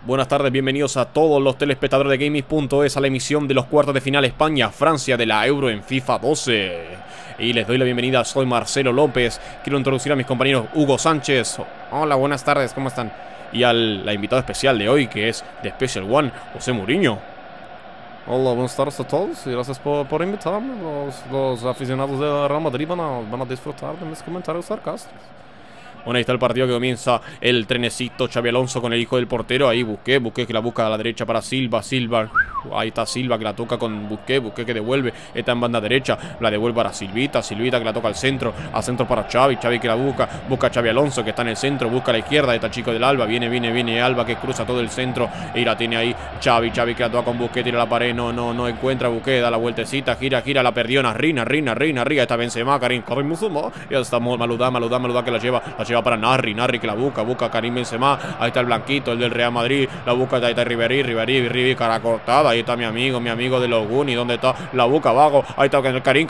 Buenas tardes, bienvenidos a todos los telespectadores de Gaming.es a la emisión de los cuartos de final España-Francia de la Euro en FIFA 12. Y les doy la bienvenida, soy Marcelo López. Quiero introducir a mis compañeros Hugo Sánchez. Hola, buenas tardes, ¿cómo están? Y a la invitada especial de hoy, que es de Special One, José Mourinho. Hola, buenas tardes a todos y gracias por invitarme. Los aficionados de Real Madrid van a disfrutar de mis comentarios sarcásticos. Bueno, ahí está el partido que comienza el trenecito. Xabi Alonso con el hijo del portero. Ahí Busquets que la busca a la derecha para Silva. Ahí está Silva que la toca con Busquets que devuelve. Está en banda derecha. La devuelve para Silvita que la toca al centro para Xavi que la busca a Xabi Alonso que está en el centro. Busca a la izquierda. Ahí está el chico del Alba. Viene Alba que cruza todo el centro. Y la tiene ahí Xavi que la toca con Busquets. Tira la pared. No encuentra Busquets. Da la vueltecita. Gira. La perdió. Rina. Está Benzema. Karim Benzema. Ya está Maludá que la lleva para Narri que la busca a Karim Benzema. Ahí está el blanquito, el del Real Madrid. La busca, ahí está Ribery, cara cortada. Ahí está mi amigo de los Goonies. ¿Dónde está? La busca abajo. Ahí está Karim.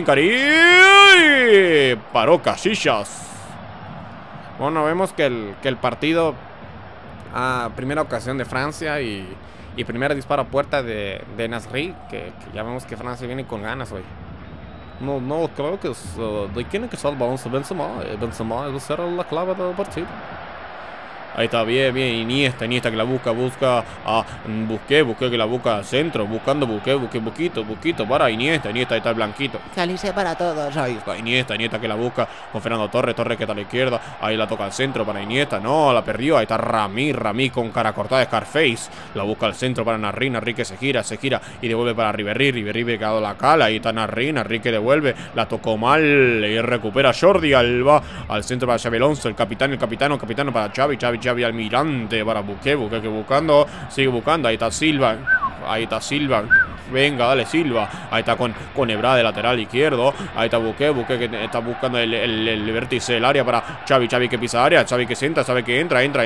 Paró Casillas. Bueno, vemos que el partido, primera ocasión de Francia y primer disparo a puerta de Nasri, que ya vemos que Francia viene con ganas hoy. No creo que de quién es que sale el balón a Benzema. Benzema va a ser la clave del partido. Ahí está, bien, Iniesta que la busca a Busquets que la busca al centro, buscando Busquets, Busquito para Iniesta, ahí está el blanquito. Calice para todos. Ahí está Iniesta que la busca con Fernando Torres que está a la izquierda, ahí la toca al centro para Iniesta, no, la perdió, ahí está Rami con cara cortada de Scarface, la busca al centro para Narri que se gira y devuelve para Ribery que ha dado la cala, ahí está Narri que devuelve, la tocó mal y recupera Jordi Alba, al centro para Xabi Alonso, el capitano para Xavi Almirante para Busquets que sigue buscando, ahí está Silva, venga, dale Silva, ahí está con Ebra de lateral izquierdo, ahí está Busquets que está buscando el vértice del área para Xavi que pisa área, Xavi que se entra, sabe que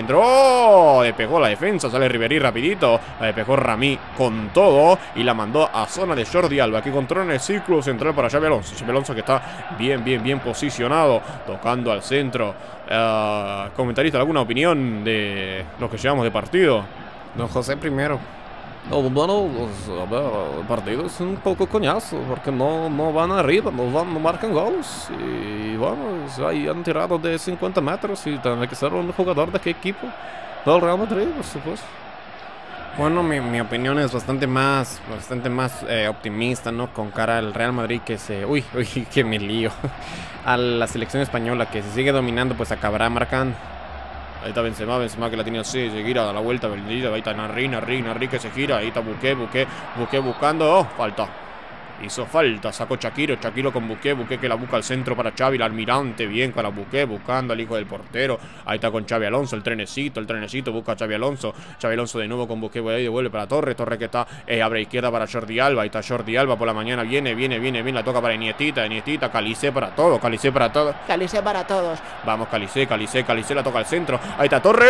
entró, despejó la defensa, sale Ribery rapidito, la despejó Rami con todo y la mandó a zona de Jordi Alba, que controla el círculo central para Xabi Alonso que está bien posicionado, tocando al centro. Comentarista, ¿alguna opinión de los que llevamos de partido? Don José primero. Bueno, a ver, el partido es un poco coñazo, porque no van arriba, no marcan goles. Y bueno, ahí han tirado de 50 metros y tiene que ser un jugador de qué equipo. Del Real Madrid, por supuesto. Bueno, mi opinión es bastante más optimista, ¿no? Con cara al Real Madrid que uy, que me lío. A la selección española que si sigue dominando, pues acabará marcando. Ahí está Benzema que la tiene así, se gira, da la vuelta, ahí está Narri que se gira, ahí está Busquets buscando, falta. Hizo falta, sacó Shaqiri con Busquets que la busca al centro para Xavi, el Almirante, bien para Busquets, buscando al hijo del portero, ahí está con Xabi Alonso, el trenecito, busca a Xabi Alonso de nuevo con Busquets, ahí devuelve para Torres que está, abre izquierda para Jordi Alba, ahí está Jordi Alba por la mañana, viene, la toca para Iniestita, Calice para todos. Vamos, Calice, la toca al centro, ahí está Torres,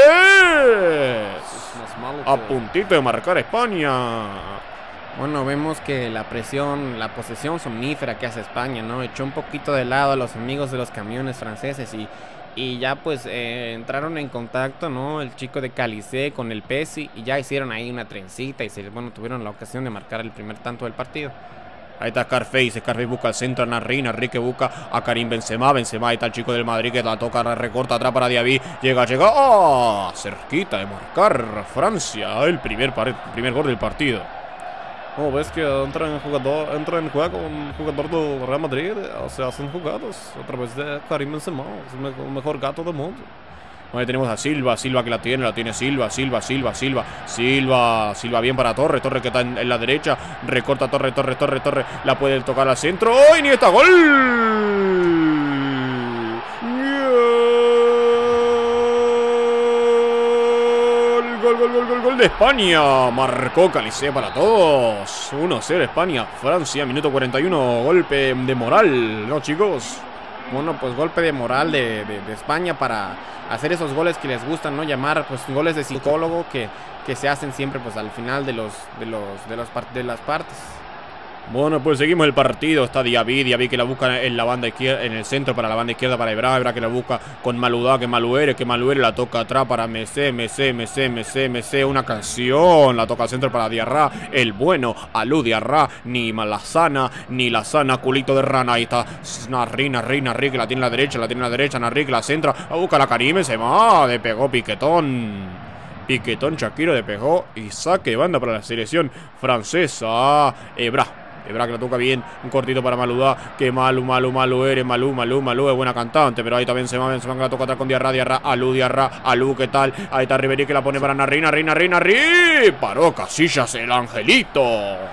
a puntito de marcar España. Bueno, vemos que la posesión somnífera que hace España, ¿no? Echó un poquito de lado a los amigos de los camiones franceses y ya pues entraron en contacto, ¿no? El chico de Calice con el Pessi y ya hicieron ahí una trencita y tuvieron la ocasión de marcar el primer tanto del partido. Ahí está Scarface busca al centro a Narri que busca a Karim Benzema, ahí está el chico del Madrid que la toca, la recorta atrás para Diaby, llega, cerquita de marcar Francia, el primer gol del partido. Ves que entra en juego un jugador del Real Madrid, se hacen jugadas a través de Karim Benzema, es el mejor gato del mundo. Ahí tenemos a Silva que la tiene Silva bien para Torres que está en la derecha, recorta Torres, la puede tocar al centro, ¡oh! ¡Y ni está gol! Gol de España, marcó Calice para todos, 1-0 España, Francia, minuto 41, golpe de moral, ¿no, chicos? Bueno, pues golpe de moral de España para hacer esos goles que les gustan, ¿no? Llamar pues goles de psicólogo que se hacen siempre pues al final de las partes. Bueno, pues seguimos el partido. Está Diaby que la busca en la banda izquierda, en el centro para la banda izquierda para Ebra que la busca con Maludá, que Maluere la toca atrás para Mesé, una canción, la toca al centro para Diarra, el bueno, Alou Diarra, ni Malazana, ni la sana, culito de rana, ahí está Narri, que la tiene a la derecha, Narri que la centra, la busca la Karim, se va, le pegó Piquetón, Shaqiro le pegó y saque de banda para la selección francesa. Ebra que la toca bien, un cortito para Maludá, que Malú es buena cantante, pero ahí también se va que la toca atrás con Diarra, Alou, ¿qué tal? Ahí está Ribéry que la pone para Narri, paró Casillas, el angelito.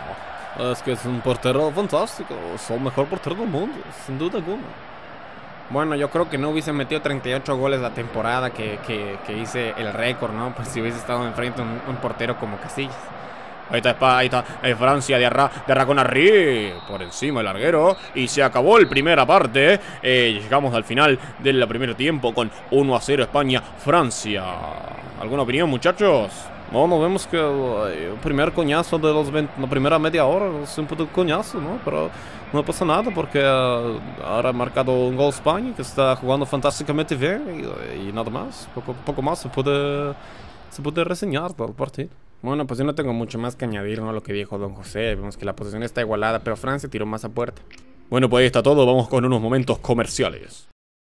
Es que es un portero fantástico, es el mejor portero del mundo, sin duda alguna. Bueno, yo creo que no hubiese metido 38 goles la temporada que hice el récord, ¿no? Pues si hubiese estado enfrente un portero como Casillas. Ahí está Francia, Diarra con Narri, por encima el larguero. Y se acabó el primera parte. Llegamos al final del primer tiempo con 1-0 España-Francia. ¿Alguna opinión, muchachos? Bueno, vemos que el primer coñazo de la primera media hora es un puto coñazo, ¿no? Pero no pasa nada porque ahora ha marcado un gol España, que está jugando fantásticamente bien y nada más. Poco más se puede reseñar del partido. Bueno, pues yo no tengo mucho más que añadir, ¿no? Lo que dijo don José. Vemos que la posición está igualada, pero Francia tiró más a puerta. Bueno, pues ahí está todo. Vamos con unos momentos comerciales.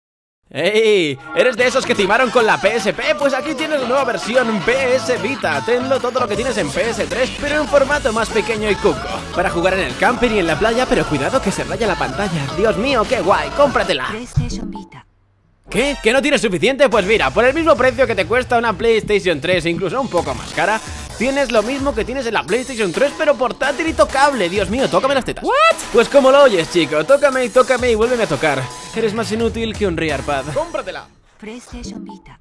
¡Ey! ¿Eres de esos que timaron con la PSP? Pues aquí tienes la nueva versión PS Vita. Tenlo todo lo que tienes en PS3, pero en formato más pequeño y cuco. Para jugar en el camping y en la playa, pero cuidado que se raya la pantalla. Dios mío, qué guay, cómpratela. PlayStation Vita. ¿Qué? ¿Que no tienes suficiente? Pues mira, por el mismo precio que te cuesta una PlayStation 3 e incluso un poco más cara, tienes lo mismo que tienes en la PlayStation 3 pero portátil y tocable. Dios mío, tócame las tetas. ¿What? Pues como lo oyes, chico, tócame y vuélveme a tocar. Eres más inútil que un Rearpad. ¡Cómpratela! PlayStation Vita.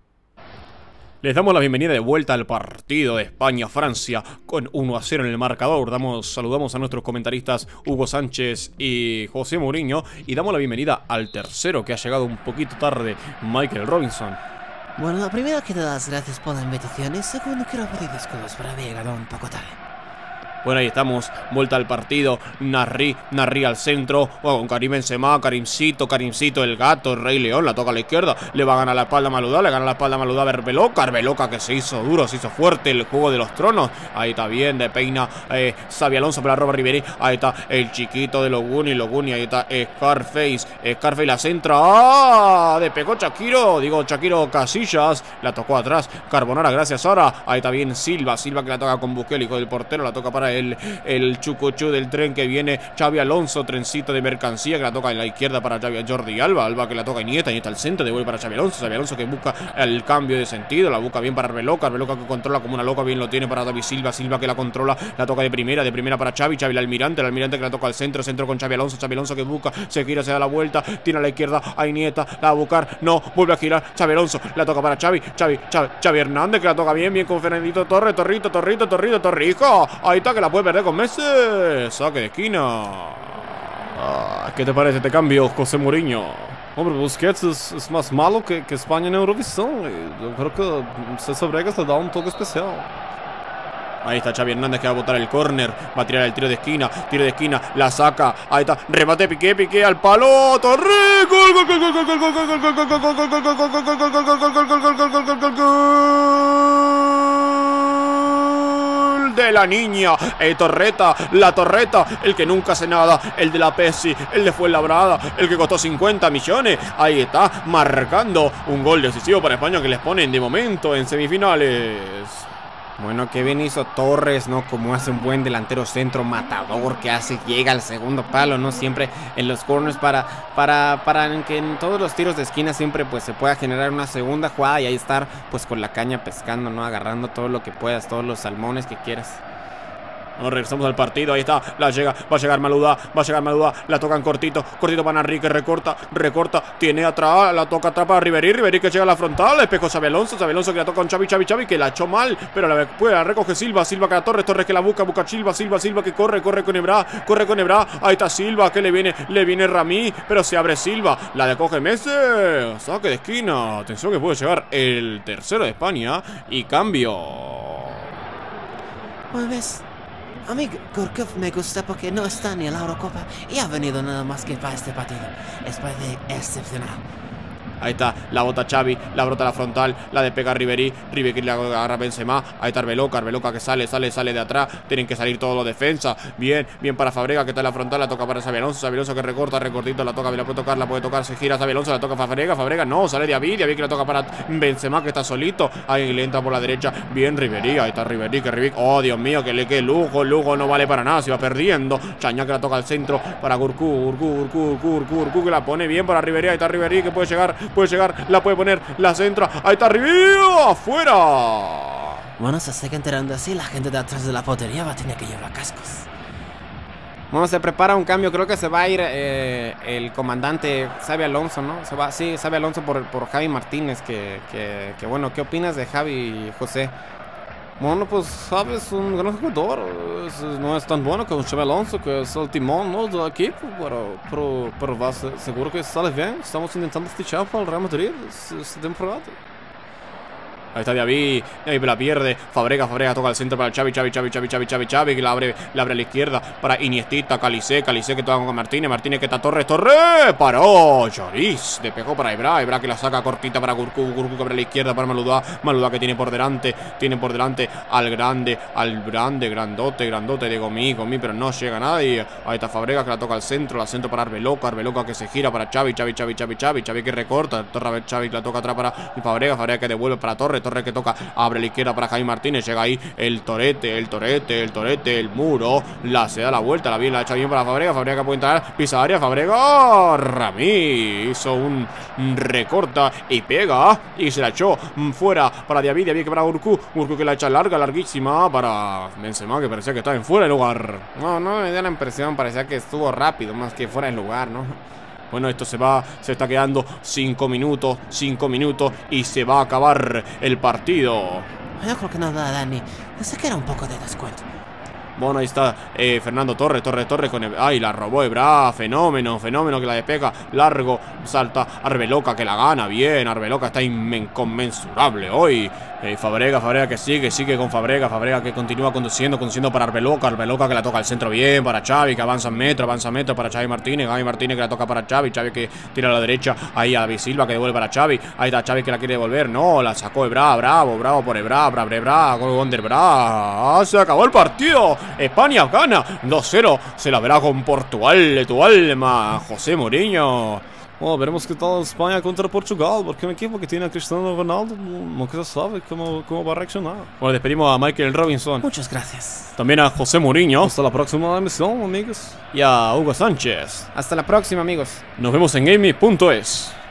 Les damos la bienvenida de vuelta al partido de España-Francia con 1-0 en el marcador. Saludamos a nuestros comentaristas Hugo Sánchez y José Mourinho y damos la bienvenida al tercero que ha llegado un poquito tarde, Michael Robinson. Bueno, lo primero quiero dar las gracias por la invitación y segundo quiero pedir disculpas por haber llegado un poco tarde. Bueno, ahí estamos, vuelta al partido, Narri al centro, con Karim Benzema, Karimcito, el gato, el Rey León, la toca a la izquierda, le va a ganar la espalda a Maludá, a Arbeloca que se hizo duro, se hizo fuerte el juego de los tronos, ahí está bien, de peina, Xabi Alonso para roba Ribéry, ahí está el chiquito de Loguni, ahí está Scarface la centra, de pegó Shaqiro Casillas, la tocó atrás, Carbonara, gracias Sara, ahí está bien Silva que la toca con Busquets, hijo del portero, la toca para el chucuchú del tren que viene Xabi Alonso, trencito de mercancía que la toca en la izquierda para Jordi Alba que la toca Iniesta al centro, devuelve para Xabi Alonso que busca el cambio de sentido, la busca bien para Arbeloca que controla como una loca, bien lo tiene para David Silva que la controla, la toca de primera para Xavi el almirante que la toca al centro con Xabi Alonso que busca, se gira, se da la vuelta, tiene a la izquierda a Iniesta, la va a buscar, no, vuelve a girar, Xabi Alonso, la toca para Xavi Hernández que la toca bien con Fernandito Torrico, ahí está que la puede perder con Messi, saque de esquina. ¿Qué te parece este cambio, José Mourinho? Hombre, Busquets es más malo que España en Eurovisión. Yo creo que César Bregas le da un toque especial. Ahí está Xavi Hernández que va a botar el córner, va a tirar el tiro de esquina, la saca, ahí está, remate Piqué al palo, Torrico, de la niña, la torreta, el que nunca hace nada, el de la Pepsi, el de Fuenlabrada, el que costó 50 millones, ahí está, marcando un gol decisivo para España que les ponen de momento en semifinales. Bueno, que bien hizo Torres, ¿no? Como hace un buen delantero centro matador que llega al segundo palo, ¿no? Siempre en los corners para que en todos los tiros de esquina siempre pues se pueda generar una segunda jugada y ahí estar pues con la caña pescando, ¿no? Agarrando todo lo que puedas, todos los salmones que quieras. Nos regresamos al partido, ahí está, va a llegar Maludá, la tocan cortito para Narri que recorta, tiene atrás, la toca atrás para Ribéry que llega a la frontal, espejo Xabi Alonso que la toca con Xavi que la echó mal, pero la recoge Silva que la Torres que la busca Silva que corre con Ebra, ahí está Silva que le viene Ramí, pero se abre Silva, la recoge Messi, saque de esquina, atención que puede llegar el tercero de España y cambio. Pues ves, A mí Gurkov me gusta porque no está ni en la Eurocopa y ha venido nada más que para este partido. Es parece excepcional. Ahí está, la bota Xavi, la brota la frontal, la despega Ribery, Ribery le agarra Benzema, ahí está Arbeloa que sale de atrás, tienen que salir todos los defensas, bien para Fábregas que está en la frontal, la toca para Xabi Alonso que recortito, la toca, la puede tocar, se gira Xabi Alonso, la toca Fábregas no, sale David que la toca para Benzema que está solito, ahí le entra por la derecha, bien Ribery, ahí está Ribery, oh Dios mío, que lujo no vale para nada, se va perdiendo, Chañá que la toca al centro para Gurku que la pone bien para Ribery, ahí está Ribery que puede llegar, la puede poner, la centra, ahí está Ribery, afuera. Bueno, se sigue enterando así, la gente de atrás de la portería va a tener que llevar cascos. Bueno, se prepara un cambio, creo que se va a ir el comandante Xabi Alonso, ¿no? Se va, sí, Xabi Alonso por Javi Martínez, que bueno, ¿qué opinas de Javi, José? Bueno, pues Javi es un gran jugador, no es tan bueno como Xabi Alonso, que es el timón, ¿no?, del equipo, pero va, seguro que sale bien. Estamos intentando fichar para el Real Madrid esta temporada. Ahí está David la pierde, Fábregas toca al centro para Xavi, que la abre a la izquierda para Iniestita, Calisé que toca con Martínez que está Torres, paró, Lloris, le pegó para Ibra que la saca cortita para Gurku que abre a la izquierda para Maludá que tiene por delante al grandote de Gomi, pero no llega nadie. Ahí está Fábregas que la toca al centro, para Arbeloa que se gira para Xavi que recorta, Xavi que la toca atrás para Fábregas que devuelve para Torres que toca, abre a la izquierda para Javi Martínez, llega ahí el torete, el muro, se da la vuelta, la echa bien para Fábregas que puede entrar, pisa área, Fábregas, Rami hizo un recorta y pega, y se la echó fuera para David que para Gurku que la echa larguísima para Benzema, que parecía que estaba en fuera de lugar. No me dio la impresión, parecía que estuvo rápido, más que fuera de lugar, ¿no? Bueno, esto se está quedando 5 minutos y se va a acabar el partido. Yo creo que no da, Dani. Se queda un poco de descuento. Bueno, ahí está Fernando Torres con ay, la robó Ibra, fenómeno que la despega, largo, salta Arbeloa que la gana, bien, Arbeloa está inconmensurable hoy. Fábregas que sigue con Fábregas que continúa conduciendo para Arbeloa que la toca al centro bien, para Xavi que avanza en metro para Javi Martínez que la toca para Xavi que tira a la derecha, ahí a David Silva que devuelve para Xavi, ahí está Xavi que la quiere devolver, no, la sacó Ibra, bravo por Ibra, gol de Ibra, se acabó el partido. España gana 2-0. Se la verá con Portugal de tu alma, José Mourinho. Bueno, veremos qué tal España contra Portugal, porque un equipo que tiene a Cristiano Ronaldo nunca se sabe cómo va a reaccionar. Bueno, despedimos a Michael Robinson. Muchas gracias. También a José Mourinho. Hasta la próxima emisión, amigos. Y a Hugo Sánchez. Hasta la próxima, amigos. Nos vemos en gaming.es.